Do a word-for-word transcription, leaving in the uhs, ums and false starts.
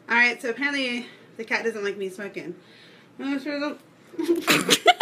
Alright, so apparently the cat doesn't like me smoking.